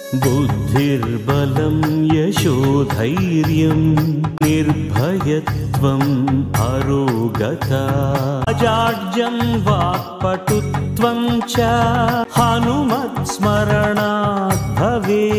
बुद्धिर्बलं यशोधैर्यं निर्भयत्वम् अरोगता अजाड्यं वाक्पटुत्वं च हनुमत्स्मरणात् भवेत्।